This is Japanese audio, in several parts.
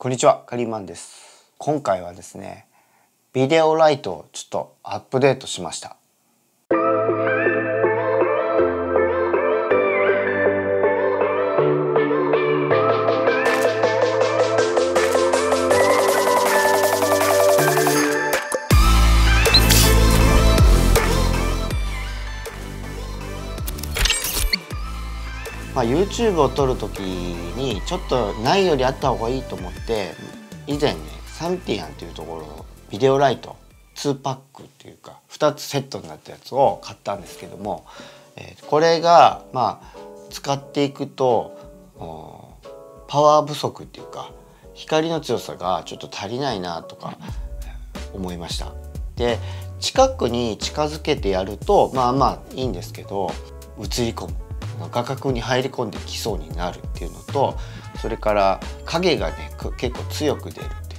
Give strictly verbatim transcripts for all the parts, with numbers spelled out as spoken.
こんにちは、カリーマンです。今回はですね、ビデオライトをちょっとアップデートしました。まあ、YouTube を撮る時にちょっとないよりあった方がいいと思って以前ねサンティアンというところのビデオライトにパックっていうかふたつセットになったやつを買ったんですけども、えー、これがまあ使っていくとパワー不足っていうか光の強さがちょっと足りないなとか思いました。で近くに近づけてやるとまあまあいいんですけど映り込む画角に入り込んできそうになるっていうのと、それから影がね結構強く出るっていう、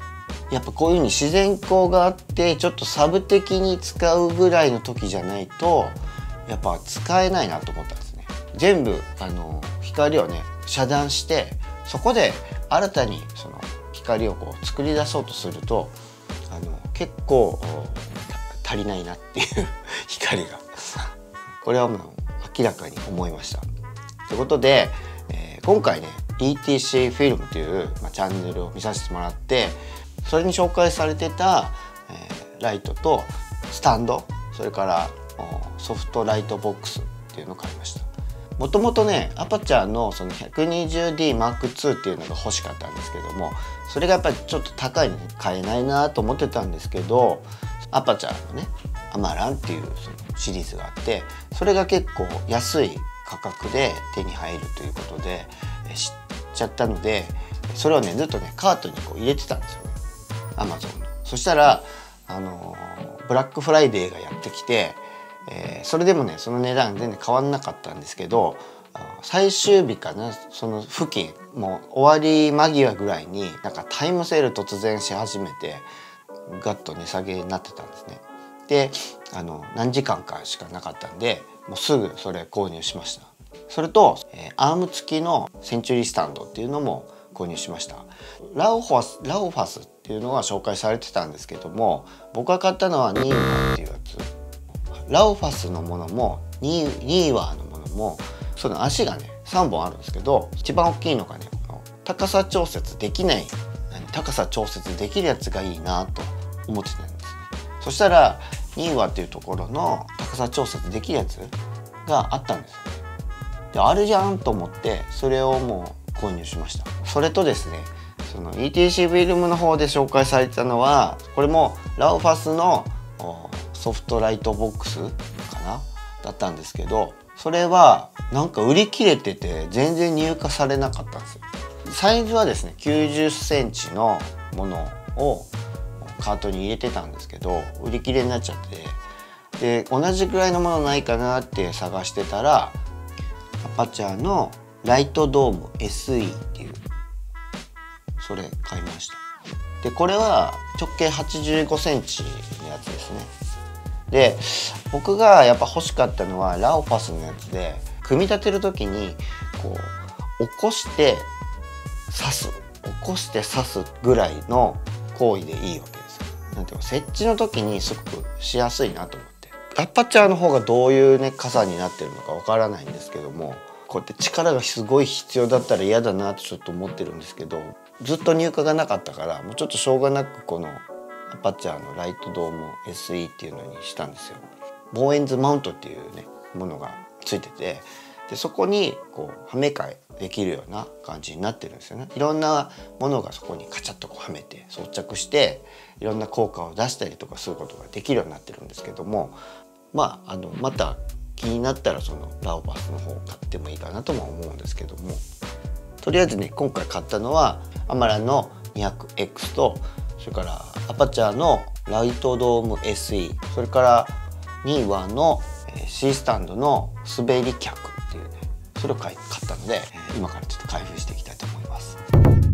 やっぱこういう風に自然光があってちょっとサブ的に使うぐらいの時じゃないとやっぱ使えないなと思ったんですね。全部あの光をね遮断してそこで新たにその光をこう作り出そうとするとあの結構足りないなっていう光がこれはもう明らかに思いました。ということで、えー、今回ね イーティーシー フィルムという、まあ、チャンネルを見させてもらってそれに紹介されてた、えー、ライトとスタンドそれからソフトライトボックスっていうのを買いました。もともとねアパチャーのその ひゃくにじゅうディーマークツー っていうのが欲しかったんですけどもそれがやっぱりちょっと高いので買えないなと思ってたんですけどアパチャーのねアマランっていうそのシリーズがあってそれが結構安い価格で手に入るということで知っちゃったのでそれをねずっとねカートにこう入れてたんですよねアマゾンの。そしたらあのブラックフライデーがやってきて、えー、それでもねその値段全然変わんなかったんですけど最終日かなその付近もう終わり間際ぐらいになんかタイムセール突然し始めてガッと値下げになってたんですね。であの何時間かしかなかったんでもうすぐそれ購入しました。それと、えー、アーム付きのセンチュリースタンドっていうのも購入しました。ラオファスラオファスっていうのが紹介されてたんですけども僕が買ったのはニーワーっていうやつ。ラオファスのものもニー、ニーワーのものもその足がねさんぼんあるんですけど一番大きいのがね高さ調節できない高さ調節できるやつがいいなと思ってたんですね。そしたらニーワっていうところの高さ調節できるやつがあったんですよね。であるじゃんと思ってそれをもう購入しました。それとですねその イーティーシー フィルムの方で紹介されてたのはこれもラオファスのソフトライトボックスかなだったんですけどそれはなんか売り切れてて全然入荷されなかったんですよ。サイズはですねきゅうじゅっセンチのものをカートに入れてたんですけど売り切れになっちゃってで同じぐらいのものないかなって探してたらアパチャーのライトドーム エスイー っていうそれ買いました。でこれは直径はちじゅうごセンチのやつですね。で僕がやっぱ欲しかったのはラオファスのやつで組み立てる時にこう起こして刺す起こして刺すぐらいの行為でいいわけですよ。なんていうの設置の時にすごくしやすいなと思ってアパチャーの方がどういうね傘になってるのかわからないんですけどもこうやって力がすごい必要だったら嫌だなとちょっと思ってるんですけどずっと入荷がなかったからもうちょっとしょうがなくこのアパチャーのライトドーム エスイー っていうのにしたんですよ。ボーエンズマウントっていうねものがついててでそこにこうはめ替えできるような感じになってるんですよね。いろんなものがそこにカチャッとこうはめて装着していろんな効果を出したりとかすることができるようになってるんですけどもまああのまた気になったらそのラオファスの方を買ってもいいかなとも思うんですけどもとりあえずね今回買ったのはアマランの にひゃくエックス とそれからアパチャーのライトドーム エスイー それからニーワーの C スタンドの滑り脚っていうねそれを買ったので今からちょっと開封していきたいと思います。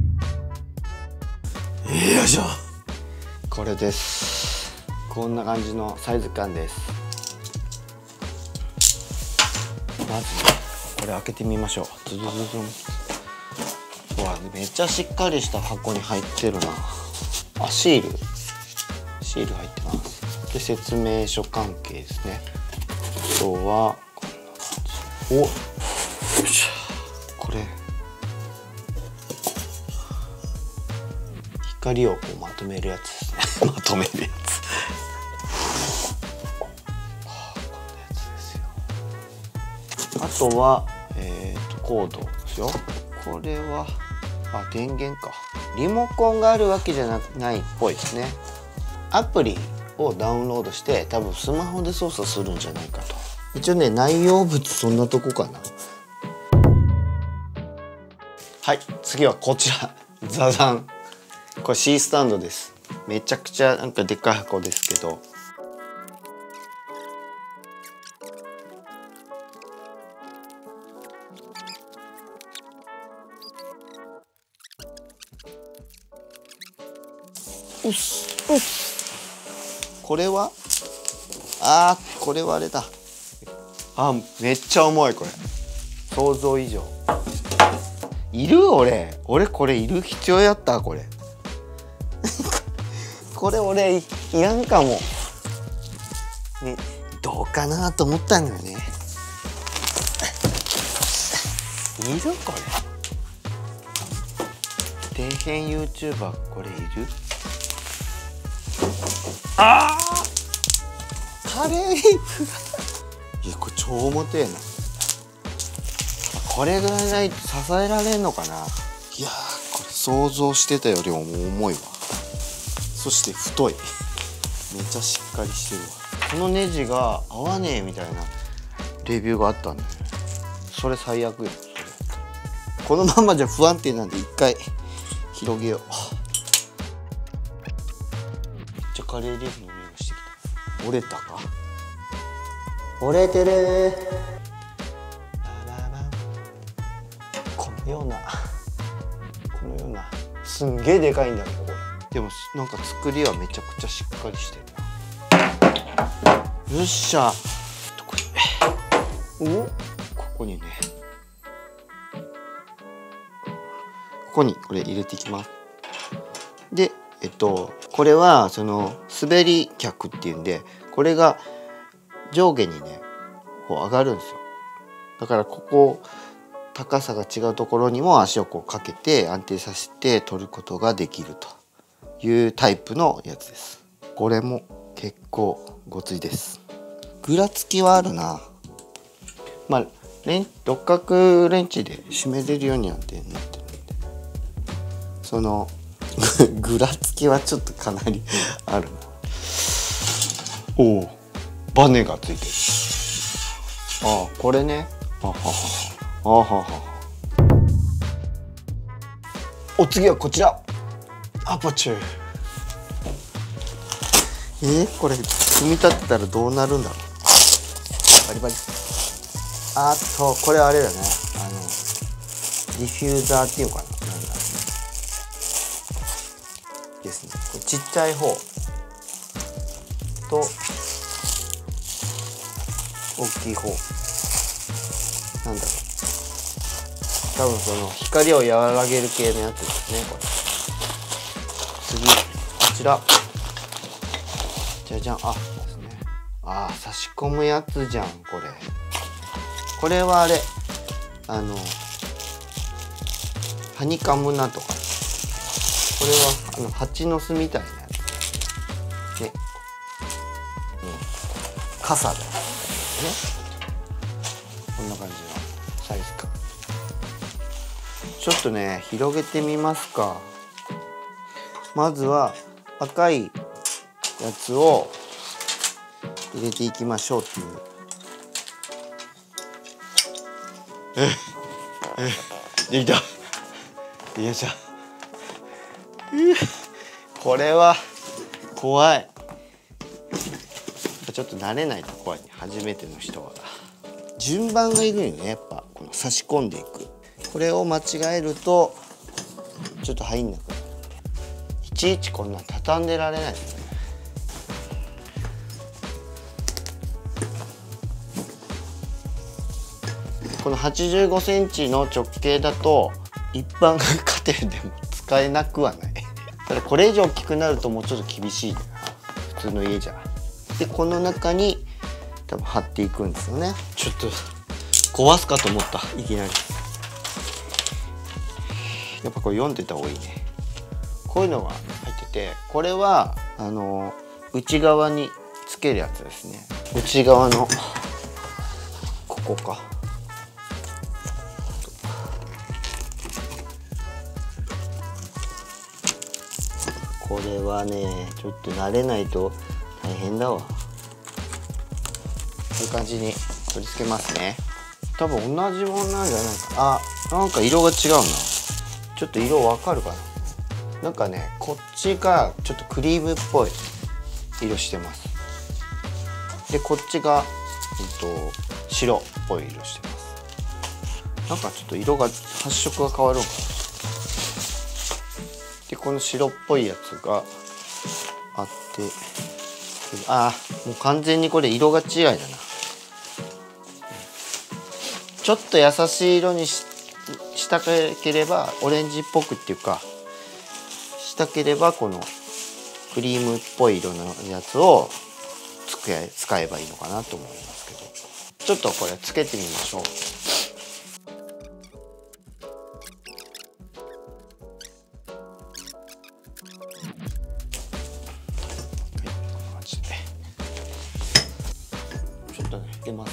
よいしょこれです。こんな感じのサイズ感です。まずこれ開けてみましょう。ズズズズン。わめっちゃしっかりした箱に入ってるなあ。シールシール入ってます。で説明書関係ですね。あとはこんな感じ。およいしょ。これ光をこうまとめるやつですねまとめるやつあとは、えー、とコードですよ。これはあ電源か。リモコンがあるわけじゃなないっぽいですね。アプリをダウンロードして多分スマホで操作するんじゃないかと。一応ね内容物そんなとこかな。はい次はこちらザザン。これ C スタンドです。めちゃくちゃなんかでっかい箱ですけど、うっすうっす。これはあーこれはあれだ。あめっちゃ重いこれ。想像以上。いる俺俺これいる必要やったこれこれ俺 い, いらんかも、ね、どうかなと思ったんだよね。いるこれ。底辺 ユーチューバー これいる。あーカレーリーフいやこれ超重てえな。これぐらいないと支えられんのかな。いやーこれ想像してたよりも重いわ。そして太いめっちゃしっかりしてるわ。このネジが合わねえみたいなレビューがあったんだよね。それ最悪よ。このままじゃ不安定なんで一回広げよう。めっちゃカレーリーフの匂いがしてきた。折れたか。折れてる。このようなこのようなすんげえでかいんだけどこれ。でもなんか作りはめちゃくちゃしっかりしてるな。よっしゃ。これおここにねここにこれ入れていきます。でえっとこれはその滑り脚っていうんで、これが上下にねこう上がるんですよ。だからここ高さが違うところにも足をこうかけて安定させて取ることができるというタイプのやつです。これも結構ごついです。ぐらつきはあるな。まあレン六角レンチで締めれるようになってなってるんで、そのぐらつきはちょっとかなりあるな。おおバネがついてる。ああこれね。あははあはは。お次はこちらアパチュー。えー、これ組み立てたらどうなるんだろう。バリバリ。あとこれあれだね、あのディフューザーっていうのかな、なんだですね。これちっちゃい方と大きい方なんだろう。多分その光を和らげる系のやつですね。これ次こちらじゃじゃん。あですね。あー差し込むやつじゃんこれ。これはあれあのハニカムなんとか、これはあの蜂の巣みたいなやつで、うん、傘だよね。こんな感じのサイズ感。ちょっとね広げてみますか。まずは赤いやつを入れていきましょうっていう。ええできた。よいしょ。これは怖い。ちょっと慣れないと怖いね、初めての人は。順番がいるよね、やっぱこの差し込んでいく。これを間違えるとちょっと入んなくなる。いちいちこんなん畳んでられないですね。このはちじゅうごセンチの直径だと一般家庭でも使えなくはないただこれ以上大きくなるともうちょっと厳しいな、普通の家じゃ。でこの中に多分貼っていくんですよね。ちょっと壊すかと思った、いきなり。やっぱこれ読んでた方がいいね。こういうのが入ってて、これはあの内側につけるやつですね。内側のここか。これはねちょっと慣れないと大変だわ。こういう感じに取り付けますね。多分同じものなんじゃないか。あ、なんか色が違うな。ちょっと色わかるかな。なんかねこっちがちょっとクリームっぽい色してます。でこっちが、えっと、白っぽい色してます。なんかちょっと色が発色が変わるのかな。でこの白っぽいやつがあって、あーもう完全にこれ色が違いだな。ちょっと優しい色に し, したければオレンジっぽくっていうかしたければこのクリームっぽい色のやつを使え使えばいいのかなと思いますけど、ちょっとこれつけてみましょう。ちょっとね出ます。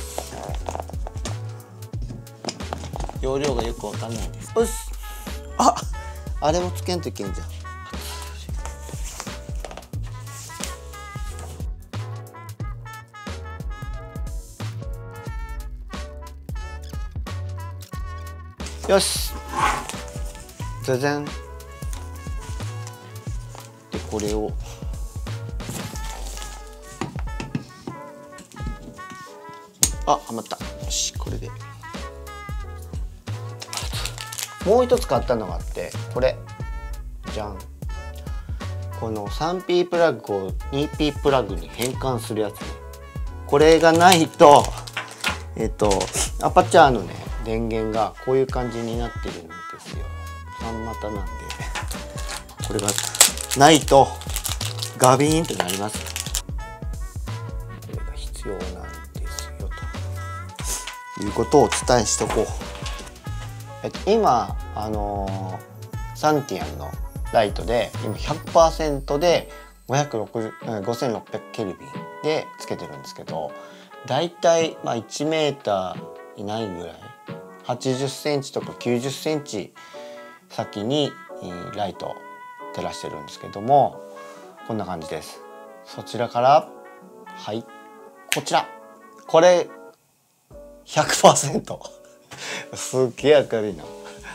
容量がよくわかんないです。よし、あ、あれもつけんといけんじゃん。よし、じゃじゃん。でこれをあ、はまった。よし、これでもう一つ買ったのがあって、これじゃん。この スリーピー プラグを ツーピー プラグに変換するやつね。これがないとえっとアパチャーのね電源がこういう感じになってるんですよ。さん股なんでこれがないとガビーンってなります。これが必要なんですよということをお伝えしとこう。えっと、今あのー、サンティアンのライトで今 ひゃくパーセント でごせんろっぴゃくケルビンでつけてるんですけど、だいたいまあいちメーターいないぐらいはちじゅっセンチとかきゅうじゅっセンチ先にライト照らしてるんですけども、こんな感じです。そちらからはいこちらこれ ひゃくパーセント すっげえ明るいな。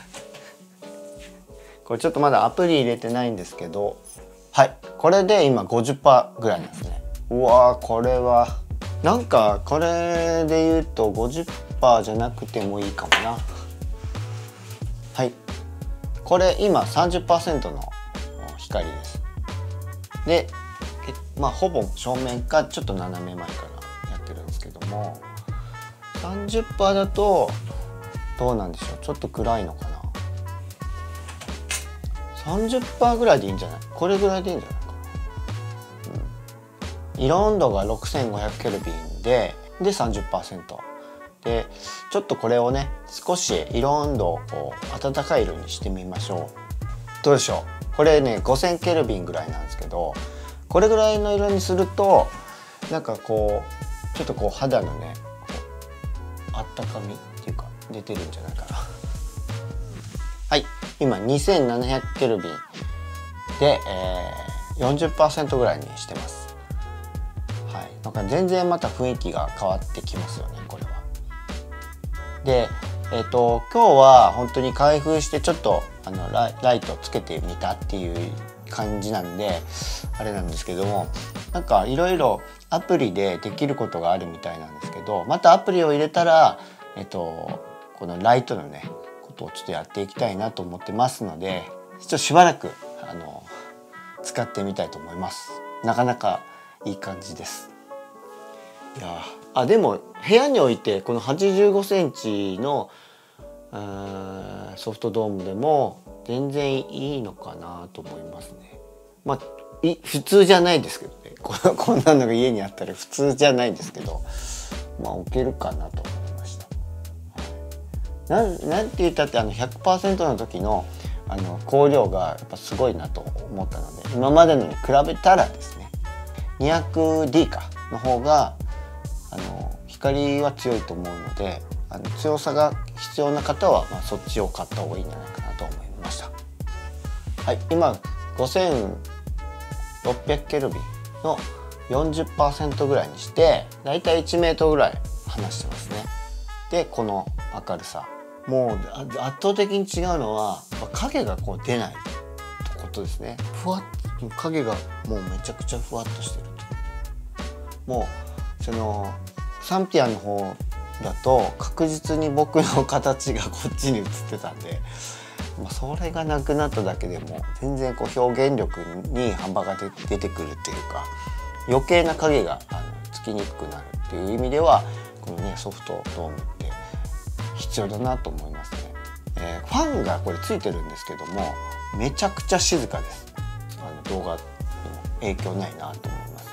これちょっとまだアプリ入れてないんですけど、はいこれで今 ごじゅっパーセント ぐらいなんですね。うわーこれはなんかこれで言うと ごじゅっパーセント じゃなくてもいいかもな。はいこれ今 さんじゅっパーセント の光です。でまあほぼ正面かちょっと斜め前からやってるんですけども、 さんじゅっパーセント だとどうなんでしょう、ちょっと暗いのかな。 さんじゅっパーセント ぐらいでいいんじゃない、これぐらいでいいんじゃないかな、うん、色温度が ろくせんごひゃくケルビンでで さんじゅっパーセント で、ちょっとこれをね少し色温度を暖かい色にしてみましょう。どうでしょう、これねごせんケルビンぐらいなんですけど、これぐらいの色にするとなんかこうちょっとこう肌のねあったかみっていうか出てるんじゃないかな。はい今 にせんななひゃくケルビンで、えー、よんじゅっパーセント ぐらいにしてます。はい、なんか全然また雰囲気が変わってきますよねこれは。でえっと今日は本当に開封してちょっとあの ラ, ライトつけてみたっていう感じなんであれなんですけども、なんかいろいろアプリでできることがあるみたいなんですけど、またアプリを入れたらえっとこのライトのねことをちょっとやっていきたいなと思ってますので、ちょっとしばらくあの使ってみたいと思います。なかなかいい感じです。いやあでも部屋に置いてこのはちじゅうごセンチのソフトドームでも全然いいのかなと思いますね。まあい普通じゃないですけどね、ここんなのが家にあったら普通じゃないんですけど、まあ置けるかなと思いました。はい、なんなんて言ったってあの ひゃくパーセント の時のあの光量がやっぱすごいなと思ったので、今までのに比べたらですね にひゃくディー かの方があの光は強いと思うので、あの強さが必要な方は、まあ、そっちを買った方がいいんじゃないかなと思いました。はい、今ごせんろっぴゃくケルビンの よんじゅっパーセント ぐらいにしてだいたいいちメートルぐらい離してますね。でこの明るさ、もう圧倒的に違うのは影がこう出ないってことですね。ふわっと影がもうめちゃくちゃふわっとしてる。もうそのサンピアの方だと確実に僕の形がこっちに映ってたんで、まあ、それがなくなっただけでも全然こう表現力に幅が出てくるっていうか、余計な影があのつきにくくなるっていう意味ではこのねソフトドームって必要だなと思いますね。えー、ファンがこれついてるんですけどもめちゃくちゃ静かです。あの動画にも影響ないなと思いますね。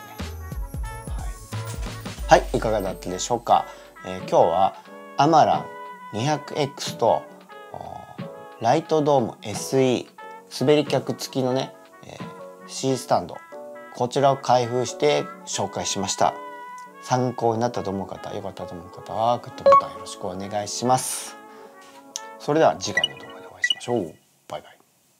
はい、はい、いかがだったでしょうか。えー、今日はアマラン にひゃくエックス とライトドーム エスイー 滑り脚付きのね、えー、C スタンド、こちらを開封して紹介しました。参考になったと思う方、良かったと思う方はグッドボタンよろしくお願いします。それでは次回の動画でお会いしましょう。バイバイ。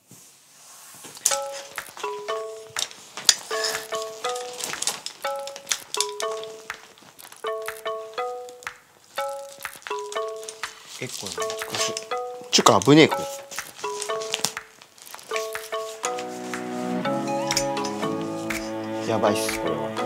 結構難しい。ちゅうか危ねえこれ。やばいっすこれは。